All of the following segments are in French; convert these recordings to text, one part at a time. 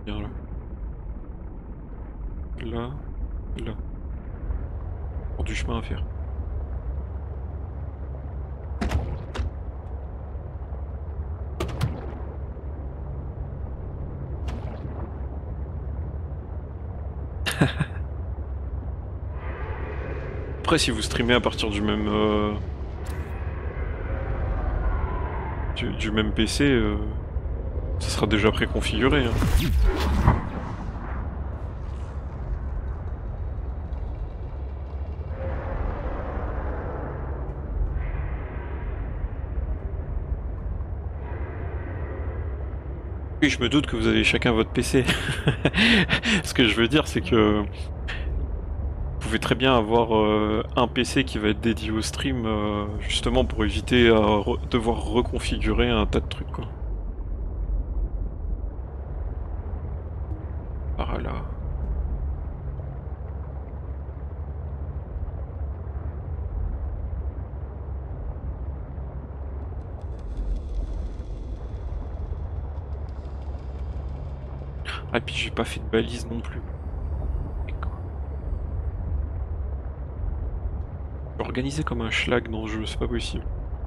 Bien là. Là. Là. Pour du chemin à faire. Après, si vous streamez à partir du même du même PC, ça sera déjà préconfiguré. Hein. Oui, je me doute que vous avez chacun votre PC. Ce que je veux dire, c'est que vous pouvez très bien avoir un PC qui va être dédié au stream, justement pour éviter à devoir reconfigurer un tas de trucs, quoi. Par là. Ah, et puis j'ai pas fait de balise non plus. Organisé comme un schlag dans le jeu, c'est pas possible.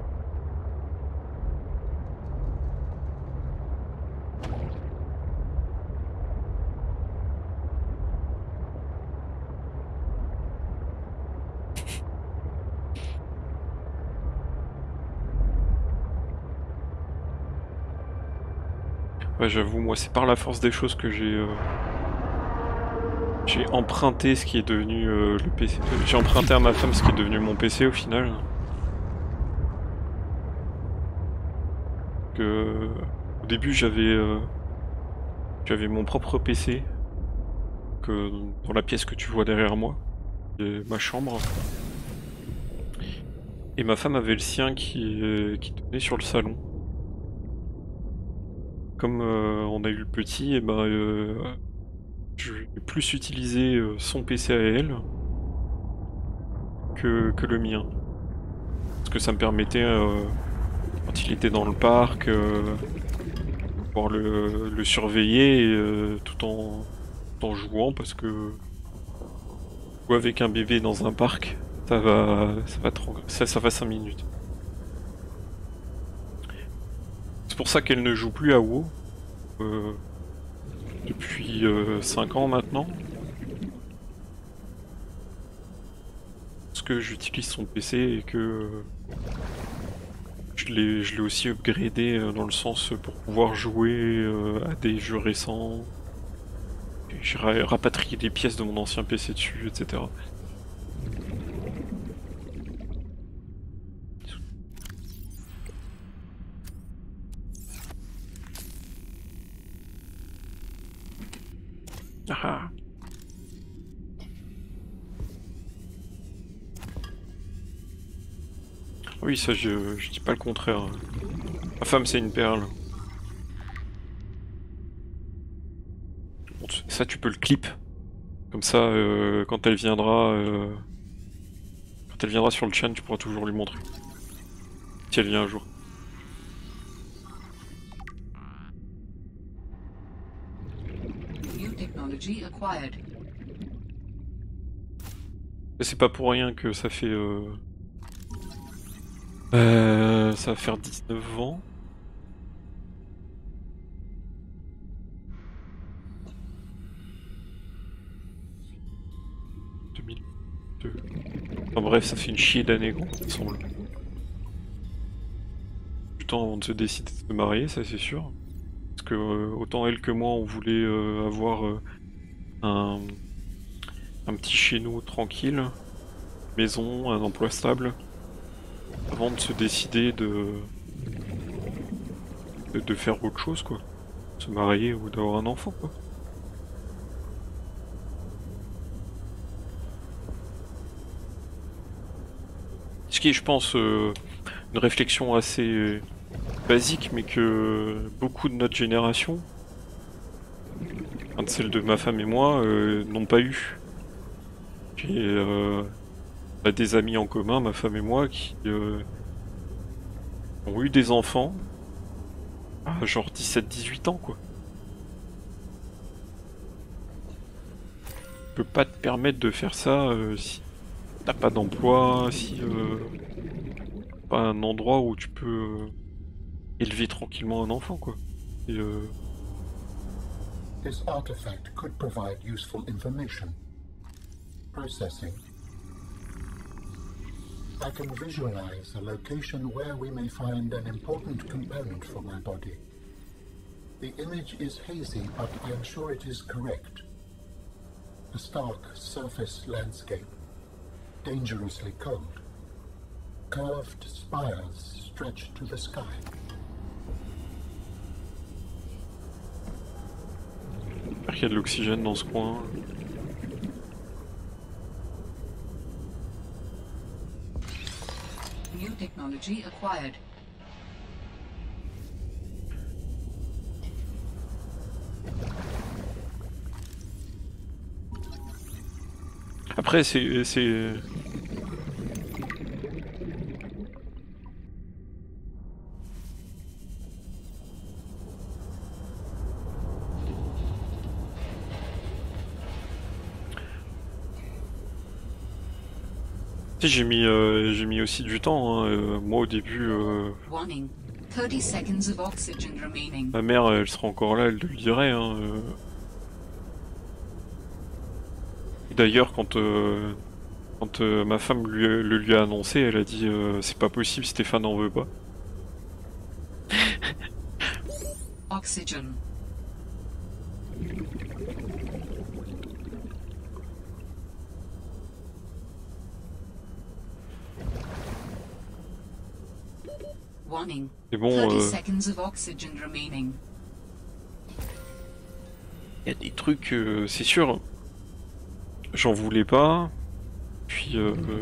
Ouais, j'avoue, moi c'est par la force des choses que j'ai emprunté ce qui est devenu le PC. J'ai emprunté à ma femme ce qui est devenu mon PC au final. Au début j'avais mon propre PC dans la pièce que tu vois derrière moi, ma chambre. Et ma femme avait le sien qui tenait sur le salon. Comme on a eu le petit, et ben je vais plus utiliser son PC à elle que le mien. Parce que ça me permettait, quand il était dans le parc, pouvoir le surveiller tout en jouant, parce que jouer avec un bébé dans un parc, ça va 5 minutes. C'est pour ça qu'elle ne joue plus à WoW depuis 5 ans maintenant. Parce que j'utilise son PC et que je l'ai aussi upgradé dans le sens pour pouvoir jouer à des jeux récents. J'ai rapatrié des pièces de mon ancien PC dessus, etc. Ah. Oui, ça je dis pas le contraire. Ma femme c'est une perle. Bon, ça tu peux le clip. Comme ça, quand elle viendra sur le channel, tu pourras toujours lui montrer. Si elle vient un jour. C'est pas pour rien que ça fait... ça va faire 19 ans. Enfin bref, ça fait une chier d'années qu'on ensemble. Du temps avant de se décider de se marier, ça c'est sûr. Parce que autant elle que moi, on voulait avoir un petit chez nous tranquille, maison, un emploi stable, avant de se décider de faire autre chose, quoi. Se marier ou d'avoir un enfant, quoi. Ce qui est, je pense, une réflexion assez basique, mais que beaucoup de notre génération, enfin de celle de ma femme et moi, n'ont pas eu. J'ai des amis en commun, ma femme et moi, qui ont eu des enfants à genre 17-18 ans, quoi. peux pas te permettre de faire ça si t'as pas d'emploi, si pas un endroit où tu peux élever tranquillement un enfant, quoi. Et, This artifact could provide useful information. Processing. I can visualize a location where we may find an important component for my body. The image is hazy, but I am sure it is correct. A stark surface landscape, dangerously cold. Curved spires stretch to the sky. J'espère qu'il y a de l'oxygène dans ce coin. New technology acquired. Après, c'est... J'ai mis aussi du temps, hein. Moi au début, Warning. 30 seconds of oxygen remaining. ma mère elle sera encore là, elle te le dirait. Hein. D'ailleurs quand ma femme lui a annoncé, elle a dit c'est pas possible, Stéphane en veut pas. Oxygen. Warning. Mais bon, 30 seconds of oxygen remaining. y a des trucs, c'est sûr, j'en voulais pas. Puis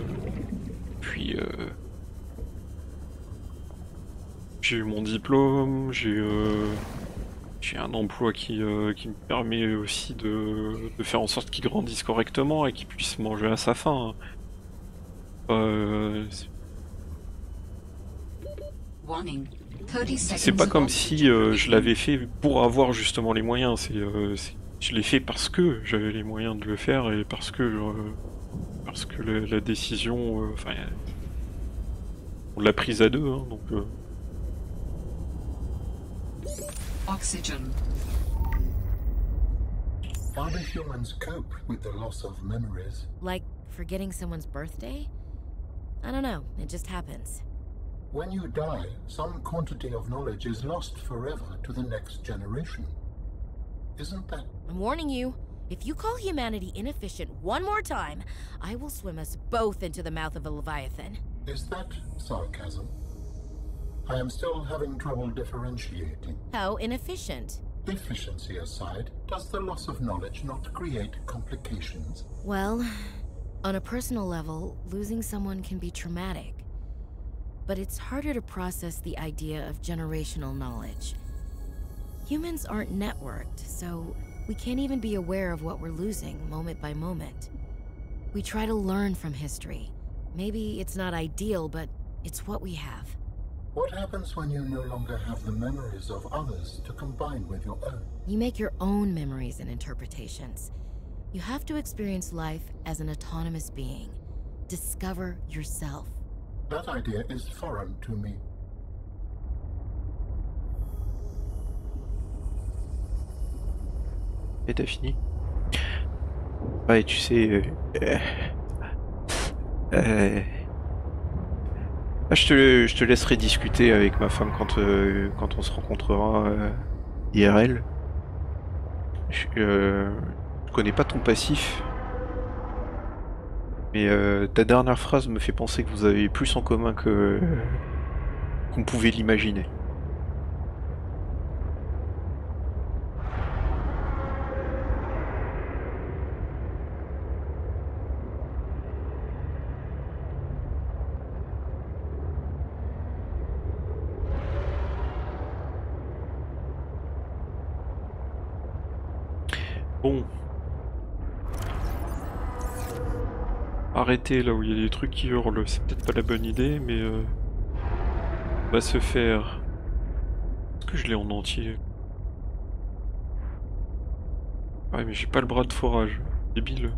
j'ai eu mon diplôme, j'ai un emploi qui me permet aussi de faire en sorte qu'il grandisse correctement et qu'il puisse manger à sa faim. Warning. 30 C'est seconds pas of comme si oxygen je remaining. l'avais fait pour avoir justement les moyens. Je l'ai fait parce que j'avais les moyens de le faire et parce que la décision, enfin, on l'a prise à deux, hein, donc. Oxygen. How do humans cope with the loss of memories? Like forgetting someone's birthday? I don't know, it just happens. When you die, some quantity of knowledge is lost forever to the next generation. Isn't that... I'm warning you, if you call humanity inefficient one more time, I will swim us both into the mouth of a Leviathan. is that sarcasm? I am still having trouble differentiating. How inefficient? Efficiency aside, does the loss of knowledge not create complications? Well, on a personal level, losing someone can be traumatic. But it's harder to process the idea of generational knowledge. Humans aren't networked, so we can't even be aware of what we're losing moment by moment. We try to learn from history. Maybe it's not ideal, but it's what we have. What happens when you no longer have the memories of others to combine with your own? You make your own memories and interpretations. You have to experience life as an autonomous being. Discover yourself. That idea is foreign to me. Et t'as fini? Ouais, tu sais... je te laisserai discuter avec ma femme quand on se rencontrera IRL. Je connais pas ton passif. Mais ta dernière phrase me fait penser que vous avez plus en commun qu'on pouvait l'imaginer. Bon. Arrêter là où il y a des trucs qui hurlent, c'est peut-être pas la bonne idée, mais on va se faire... Est-ce que je l'ai en entier? Ouais, mais j'ai pas le bras de forage. débile.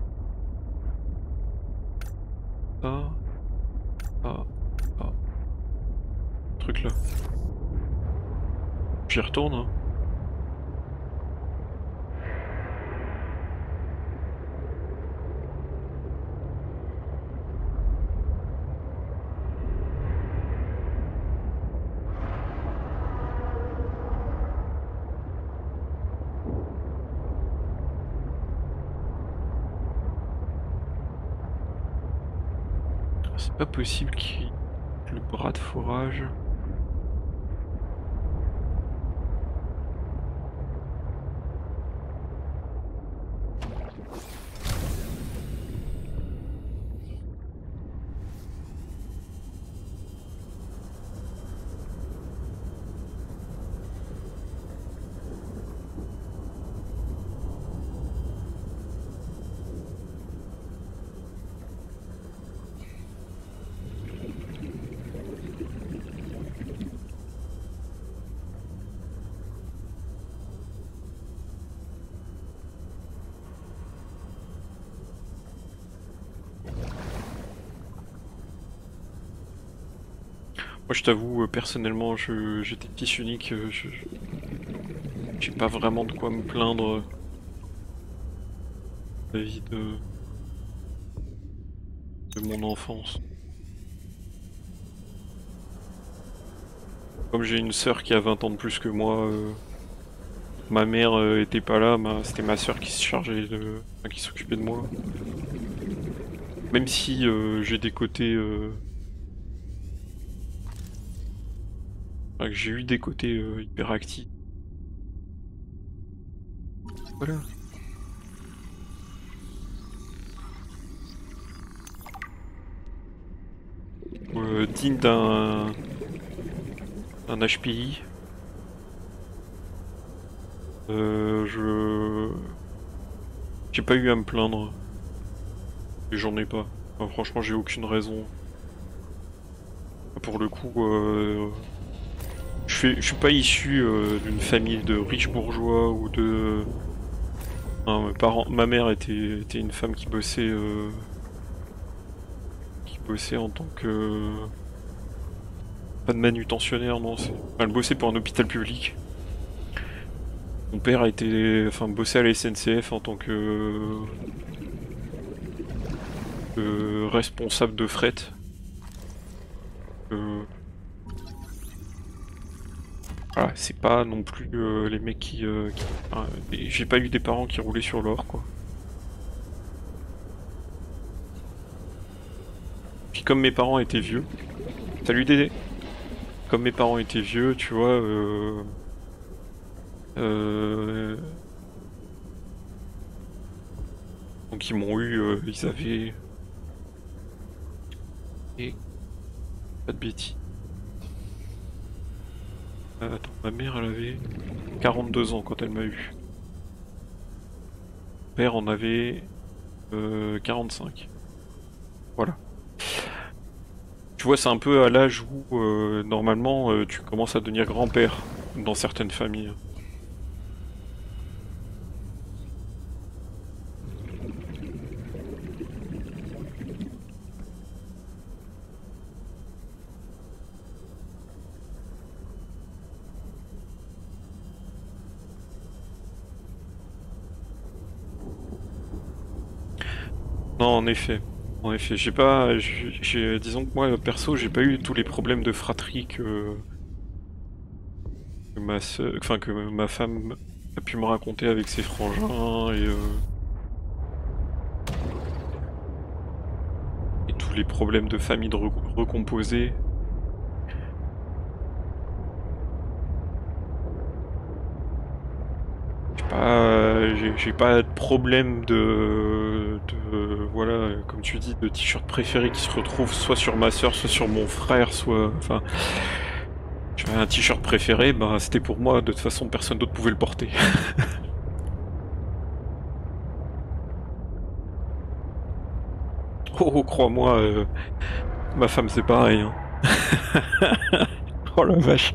Ah. Ah. Ah. Truc là. J'y retourne, hein. C'est pas possible qu'il y ait le bras de forage. Moi je t'avoue, personnellement, j'étais fils unique, j'ai pas vraiment de quoi me plaindre de la vie de mon enfance. Comme j'ai une sœur qui a 20 ans de plus que moi, ma mère était pas là, c'était ma sœur qui se chargeait enfin, qui s'occupait de moi. Même si j'ai des côtés... enfin, que j'ai eu des côtés hyperactifs. Voilà. Digne d'un HPI. J'ai pas eu à me plaindre. Et j'en ai pas. Enfin, franchement, j'ai aucune raison. Pour le coup, je suis pas issu d'une famille de riches bourgeois ou de... Hein, ma mère était une femme qui bossait en tant que... Pas de manutentionnaire, non. Elle bossait pour un hôpital public. Mon père bossait à la SNCF en tant que responsable de fret. Voilà, c'est pas non plus les mecs qui j'ai pas eu des parents qui roulaient sur l'or, quoi. Puis comme mes parents étaient vieux... Salut Dédé! Comme mes parents étaient vieux, tu vois... Donc ils m'ont eu... ils avaient... Et... Pas de bêtises. Attends, ma mère elle avait 42 ans quand elle m'a eu. Mon père en avait 45. Voilà. Tu vois, c'est un peu à l'âge où normalement tu commences à devenir grand-père dans certaines familles. Non, en effet. En effet, j'ai pas... disons que moi, perso, j'ai pas eu tous les problèmes de fratrie que ma femme a pu me raconter avec ses frangins et tous les problèmes de famille recomposée. J'ai pas de problème voilà, comme tu dis, de t-shirt préféré qui se retrouve soit sur ma soeur, soit sur mon frère, soit... Enfin... J'avais un t-shirt préféré, bah c'était pour moi, de toute façon personne d'autre pouvait le porter. Oh, crois-moi, ma femme c'est pareil. Hein. Oh la vache.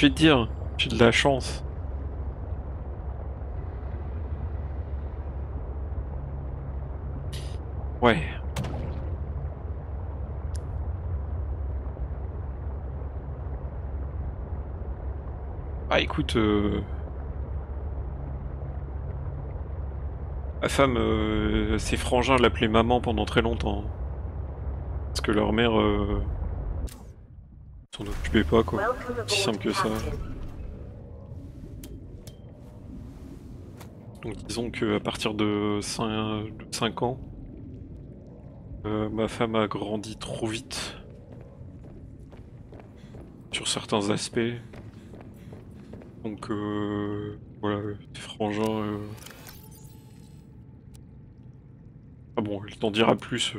Je vais te dire, j'ai de la chance. Ouais. Ah écoute, ma femme, ses frangins l'appelaient maman pendant très longtemps. Parce que leur mère s'en occupait pas quoi. Si simple que ça. Donc disons qu'à partir de 5 ans, ma femme a grandi trop vite. Sur certains aspects. Donc voilà, ses frangins... Ah bon, elle t'en dira plus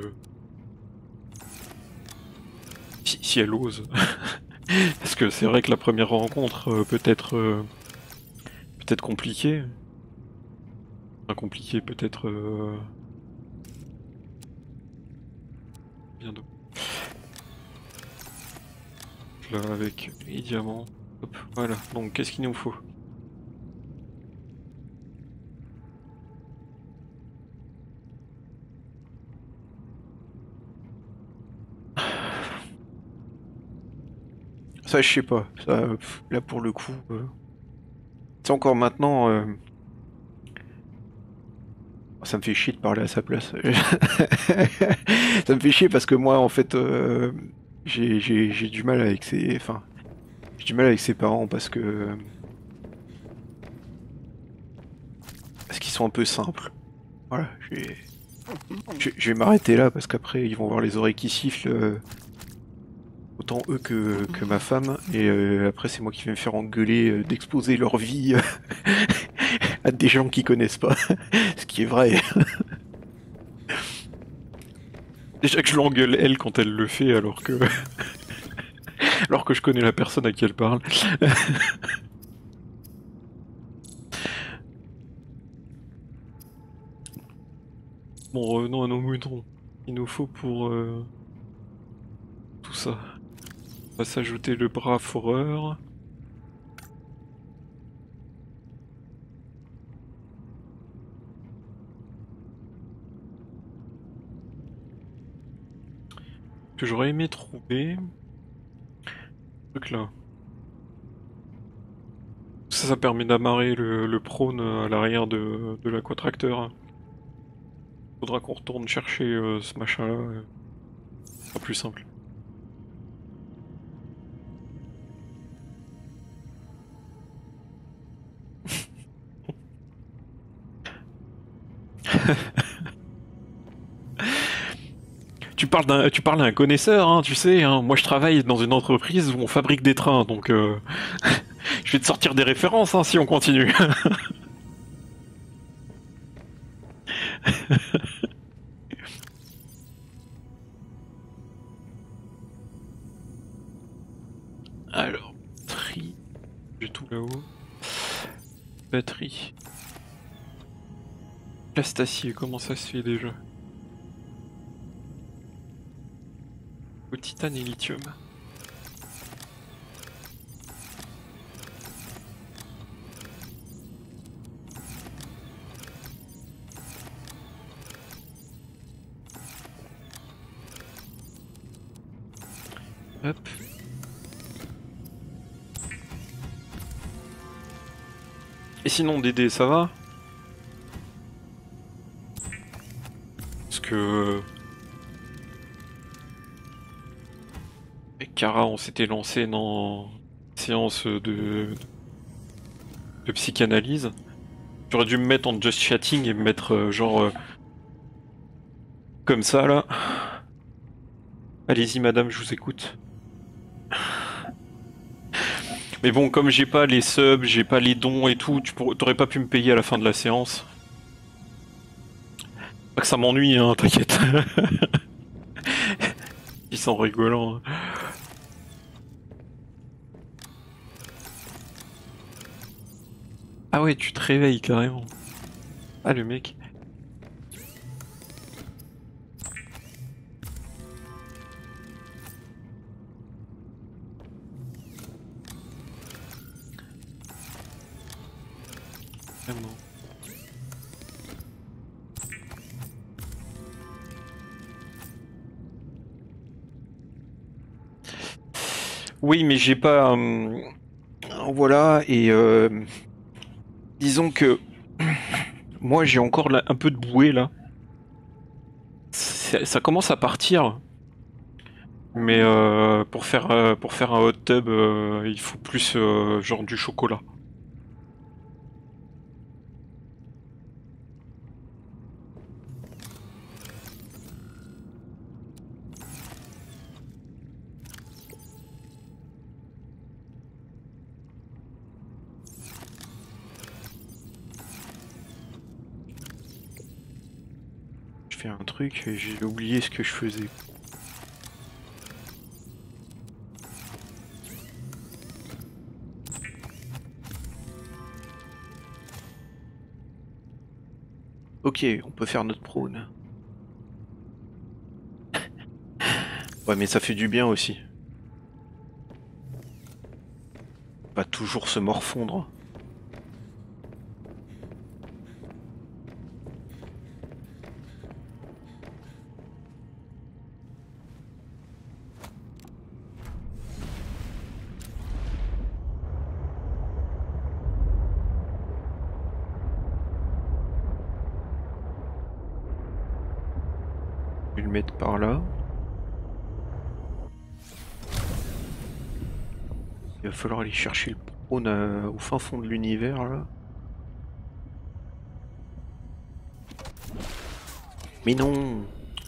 si elle ose. Parce que c'est vrai que la première rencontre peut être compliquée. Enfin, compliquée peut-être... bien d'autres. Là avec les diamants. Hop, voilà. Donc qu'est-ce qu'il nous faut? Ça, je sais pas. Ça, là, pour le coup, c'est encore maintenant. Ça me fait chier de parler à sa place. Ça me fait chier parce que moi, en fait, j'ai du mal avec ses. Enfin, j'ai du mal avec ses parents parce que. Parce qu'ils sont un peu simples. Voilà, je vais m'arrêter là parce qu'après, ils vont avoir les oreilles qui sifflent. Autant eux que ma femme, et après c'est moi qui vais me faire engueuler d'exposer leur vie à des gens qui connaissent pas, ce qui est vrai. Déjà que je l'engueule elle quand elle le fait alors que alors que je connais la personne à qui elle parle. Bon, revenons à nos moutons. Il nous faut pour tout ça. On va s'ajouter le bras foreur. Que j'aurais aimé trouver. Truc là. Ça permet d'amarrer le prône à l'arrière de l'aquatracteur. Faudra qu'on retourne chercher ce machin là. Ce sera plus simple. Tu parles à un connaisseur, hein, tu sais. Hein. Moi, je travaille dans une entreprise où on fabrique des trains, donc je vais te sortir des références hein, si on continue. Alors, batterie, j'ai tout là-haut. Batterie. Plastacier, comment ça se fait déjà? Au titane et lithium. Hop. Et sinon Dédé, ça va? Parce que... Avec Kara, on s'était lancé dans une séance de psychanalyse. J'aurais dû me mettre en just chatting et me mettre comme ça là. Allez-y madame, je vous écoute. Mais bon, comme j'ai pas les subs, j'ai pas les dons et tout, t'aurais pas pu me payer à la fin de la séance. Pas que ça m'ennuie, hein, t'inquiète. Ils sont rigolants. Hein. Ah ouais, tu te réveilles carrément. Ah le mec. Oui, mais j'ai pas... voilà, et disons que moi j'ai encore un peu de bouée là. Ça commence à partir, mais pour faire un hot tub, il faut plus genre du chocolat. Je fais un truc et j'ai oublié ce que je faisais. Ok, on peut faire notre prône. Ouais, mais ça fait du bien aussi. Pas toujours se morfondre. Je vais le mettre par là. Il va falloir aller chercher le prône au fin fond de l'univers là. Mais non!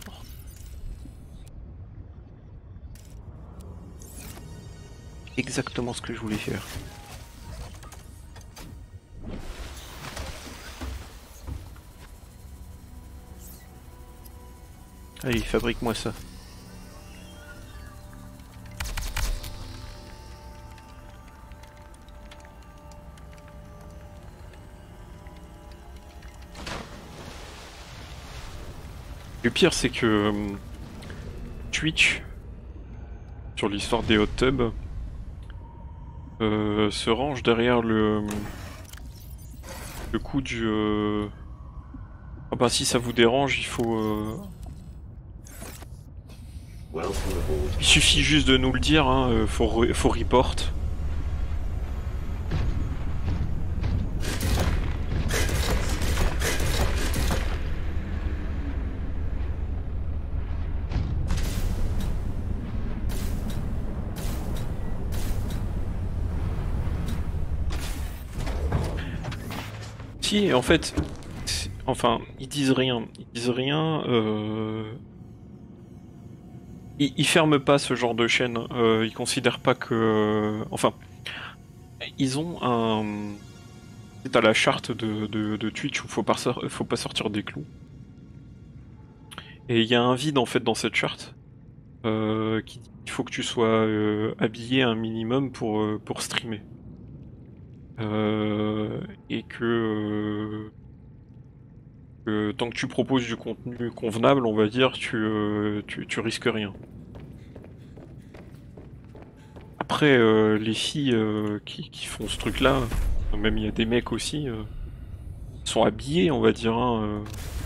Exactement ce que je voulais faire. Allez, fabrique-moi ça. Le pire, c'est que Twitch, sur l'histoire des hot tubs, se range derrière le coup du... Ah bah si ça vous dérange, il faut... Il suffit juste de nous le dire, hein, faut report. Si, en fait... Enfin, ils disent rien. Ils disent rien... Ils ferment pas ce genre de chaîne. Ils considèrent pas que... Enfin... Ils ont un... C'est à la charte de Twitch où faut pas sortir des clous. Et il y a un vide en fait dans cette charte. Qui dit qu'il faut que tu sois habillé un minimum pour streamer. Et que tant que tu proposes du contenu convenable, on va dire, tu risques rien. Après, les filles qui font ce truc-là, même il y a des mecs aussi, sont habillés, on va dire, hein,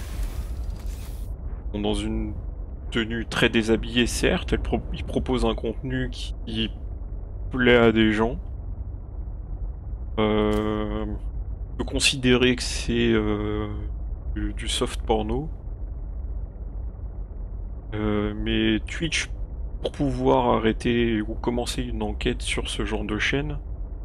sont dans une tenue très déshabillée, certes, ils proposent un contenu qui plaît à des gens. On peut considérer que c'est du soft porno. Mais Twitch, pour pouvoir arrêter ou commencer une enquête sur ce genre de chaîne,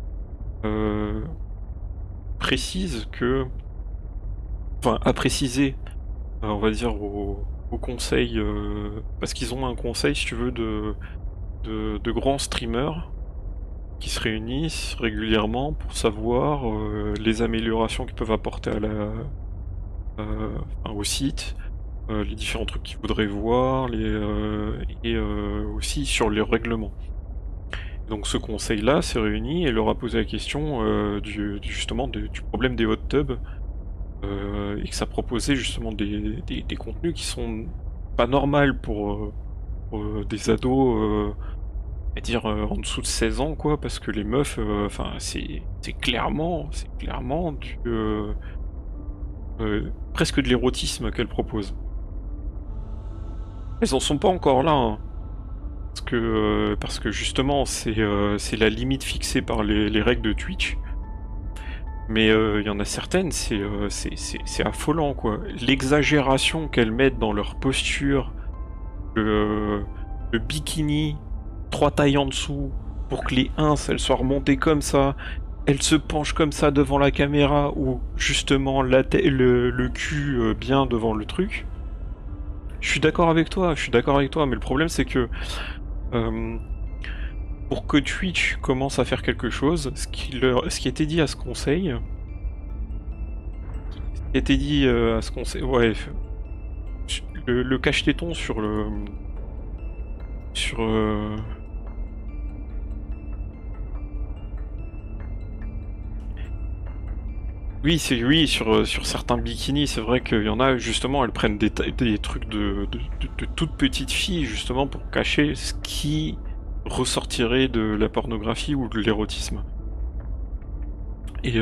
précise que... Enfin, a précisé, on va dire, au conseil, parce qu'ils ont un conseil, si tu veux, de grands streamers qui se réunissent régulièrement pour savoir les améliorations qu'ils peuvent apporter au site, les différents trucs qu'ils voudraient voir, et aussi sur les règlements. Donc ce conseil-là s'est réuni et leur a posé la question justement du problème des hot tubs, et que ça proposait justement des contenus qui sont pas normaux pour des ados, à dire en dessous de 16 ans, quoi, parce que les meufs, enfin c'est clairement presque de l'érotisme qu'elles proposent. Elles en sont pas encore là, hein. Parce que justement, c'est la limite fixée par les règles de Twitch. Mais il y en a certaines, c'est affolant, quoi. L'exagération qu'elles mettent dans leur posture, le bikini, 3 tailles en dessous, pour que les ins, elles soient remontées comme ça, elles se penchent comme ça devant la caméra, ou justement le cul bien devant le truc. Je suis d'accord avec toi, mais le problème c'est que pour que Twitch commence à faire quelque chose, ce qui était dit à ce conseil, ouais, le cache-téton sur oui, sur certains bikinis, c'est vrai qu'il y en a, justement, elles prennent des trucs de toutes petites filles, justement, pour cacher ce qui ressortirait de la pornographie ou de l'érotisme. Et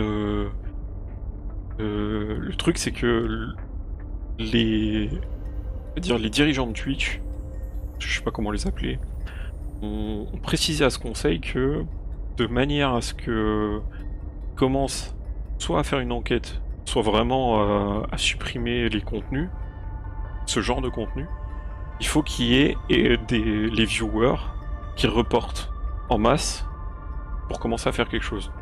le truc, c'est que les dirigeants de Twitch, je sais pas comment les appeler, ont précisé à ce conseil que, de manière à ce que commence soit à faire une enquête, soit vraiment à supprimer les contenus, ce genre de contenu, il faut qu'il y ait les viewers qui reportent en masse pour commencer à faire quelque chose.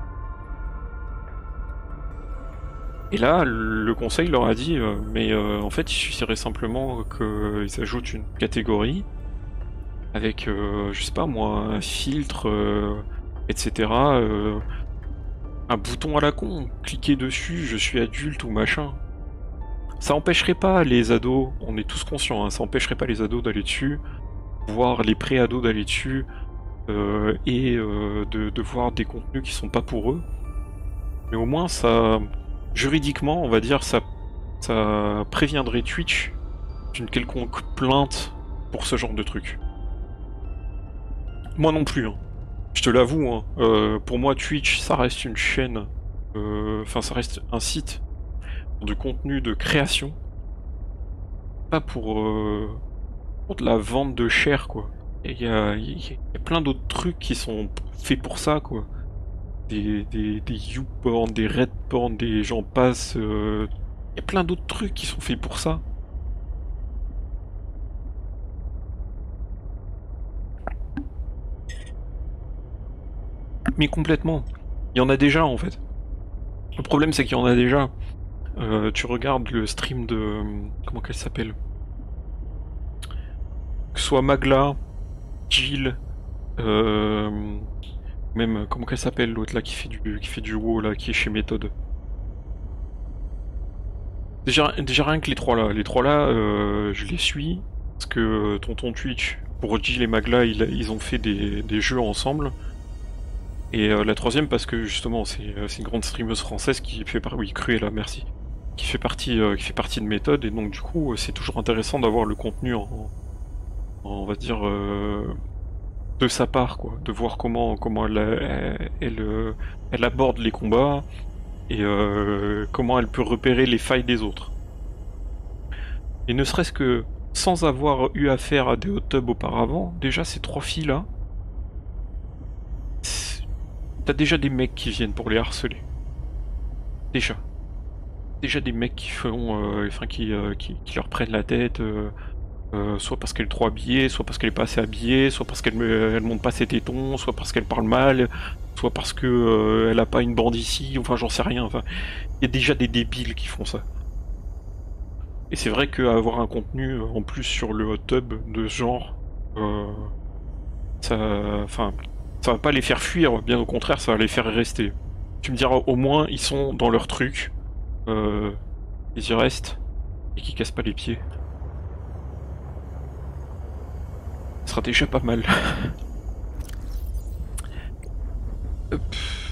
Et là, le conseil leur a dit, en fait, il suffirait simplement qu'ils ajoutent une catégorie avec, je sais pas moi, un filtre, etc. Un bouton à la con, cliquez dessus, je suis adulte ou machin. Ça empêcherait pas les ados, on est tous conscients, hein, ça empêcherait pas les ados d'aller dessus, voire les pré-ados d'aller dessus, et de voir des contenus qui sont pas pour eux. Mais au moins, ça, juridiquement, on va dire, ça préviendrait Twitch d'une quelconque plainte pour ce genre de truc. Moi non plus, hein. Je te l'avoue, hein, pour moi Twitch ça reste une chaîne, ça reste un site pour du contenu de création, pas pour de la vente de chair, quoi. Il y a plein d'autres trucs qui sont faits pour ça, quoi. Des YouPorn, des RedPorn, des gens passent, il y a plein d'autres trucs qui sont faits pour ça. Mais complètement. Il y en a déjà en fait. Le problème c'est qu'il y en a déjà. Tu regardes le stream de... Comment qu'elle s'appelle? Que ce soit Magla, Jill, même... Comment qu'elle s'appelle l'autre là qui fait du WoW là, qui est chez Méthode. Déjà rien que les trois là. Les trois là, je les suis. Parce que tonton Twitch, pour Jill et Magla, ils ont fait des jeux ensemble. Et la troisième parce que justement c'est une grande streameuse française qui fait partie, oui, Cruella, merci, qui fait partie de Méthode, et donc du coup c'est toujours intéressant d'avoir le contenu on va dire de sa part, quoi, de voir comment elle aborde les combats et comment elle peut repérer les failles des autres. Et ne serait-ce que sans avoir eu affaire à des hot tubs auparavant, déjà ces trois filles là, t'as déjà des mecs qui viennent pour les harceler. Déjà des mecs qui font, qui leur prennent la tête, soit parce qu'elle est trop habillée, soit parce qu'elle est pas assez habillée, soit parce qu'elle monte pas ses tétons, soit parce qu'elle parle mal, soit parce que elle a pas une bande ici, enfin j'en sais rien. Enfin, il y a déjà des débiles qui font ça. Et c'est vrai qu'avoir un contenu en plus sur le hot tub de ce genre, ça va pas les faire fuir, bien au contraire, ça va les faire rester. Tu me diras, au moins, ils sont dans leur truc, ils y restent, et qu'ils cassent pas les pieds. Ce sera déjà pas mal. Hop.